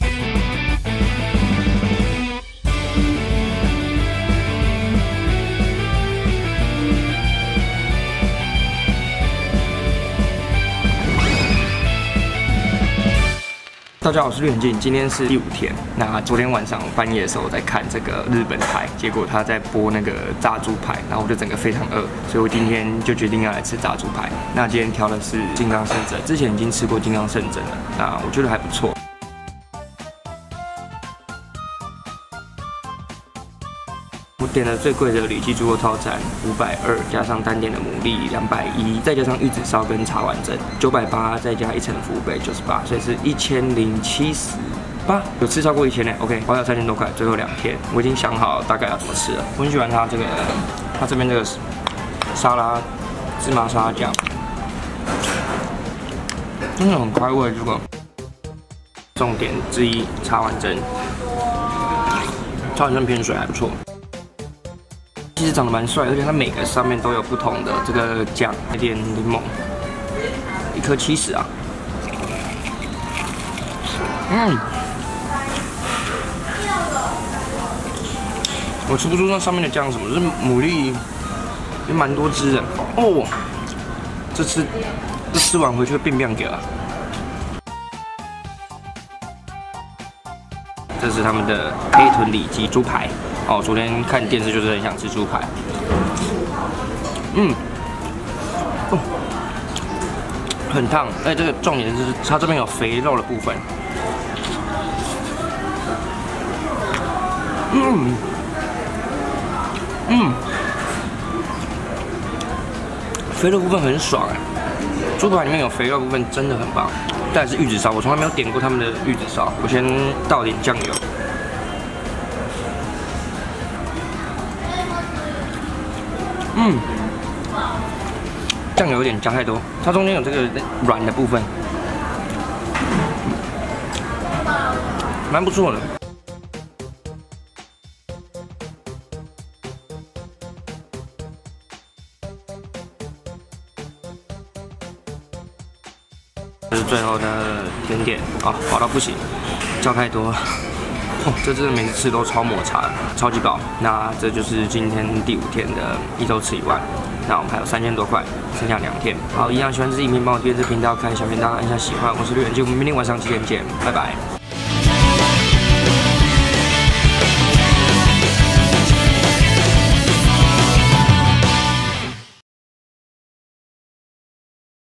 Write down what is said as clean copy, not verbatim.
大家好，我是绿很近，今天是第5天。那昨天晚上半夜的时候在看这个日本台，结果他在播那个炸猪排，然后我就整个非常饿，所以我今天就决定要来吃炸猪排。那今天挑的是金刚圣枕，之前已经吃过金刚圣枕了，那我觉得还不错。 我点了最贵的里脊猪肉套餐520，加上单点的牡蛎210，再加上玉子烧跟茶碗蒸980，再加1层的服务费98，所以是1078。有吃超过1000呢。OK， 花了3000多块，最后2天我已经想好大概要怎么吃了。我很喜欢它这个，它这边这个沙拉芝麻沙拉酱，真的很开胃。这个重点之一，茶碗蒸，茶碗蒸偏水还不错。 其实长得蛮帅，而且它每个上面都有不同的这个酱，一点柠檬，1颗70啊，我吃不出那上面的酱是什么，就是牡蛎也蛮多汁的哦，这吃完回去会变变给了。这是他们的黑豚里脊猪排。 哦，昨天看电视就是很想吃猪排，很烫。哎，这个重点就是它这边有肥肉的部分，肥肉部分很爽哎，猪排里面有肥肉部分真的很棒。再来是玉子烧，我从来没有点过他们的玉子烧，我先倒点酱油。 酱油有点加太多，它中间有这个软的部分，蛮不错的。这是最后的甜点啊，饱到不行，叫太多了。 哦，这真的每次吃都超抹茶，超级饱。那这就是今天第5天的1周吃1万。那我们还有3000多块，剩下2天。好，一样喜欢这支影片，帮我订阅这频道，看小频道，按下喜欢。我是绿人，我们明天晚上7点见，拜拜。